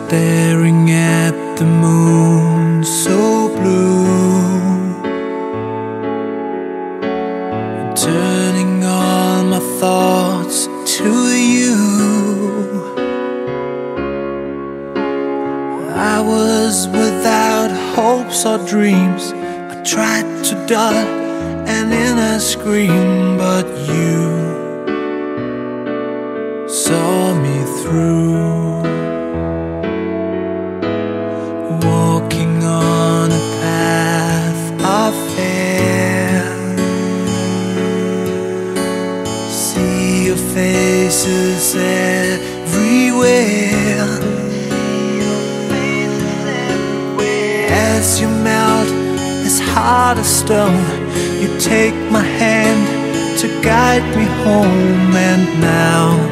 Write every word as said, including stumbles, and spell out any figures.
staring at the moon so blue, turning all my thoughts to you. I was without hopes or dreams. I tried to dull an inner scream, but you saw me through. Walking on a path of fear, see your faces everywhere. As you melt this heart of stone, you take my hand to guide me home. And now